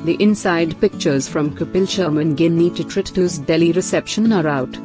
The inside pictures from Kapil Sharma and Ginni Chitritu's Delhi reception are out.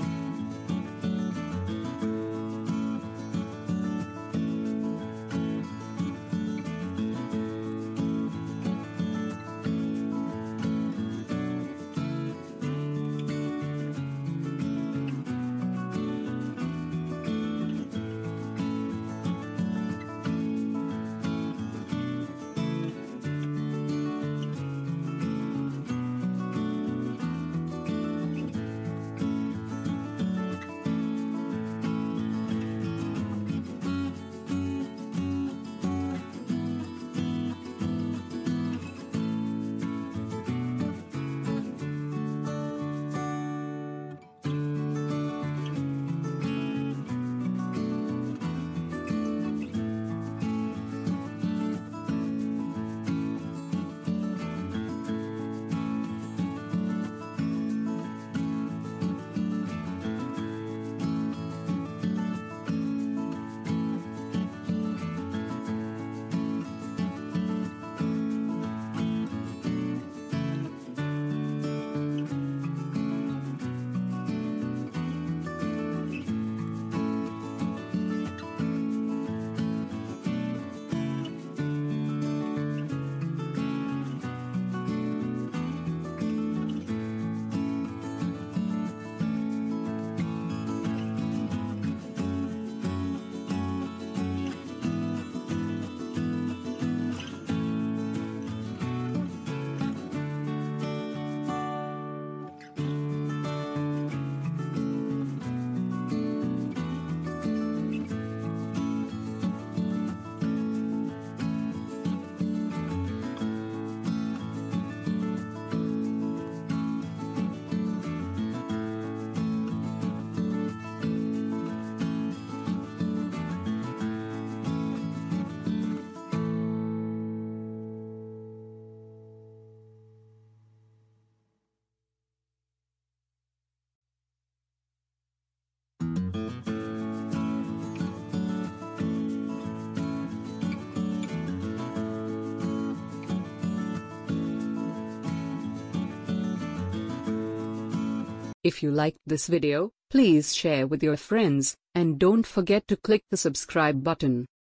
If you liked this video, please share with your friends, and don't forget to click the subscribe button.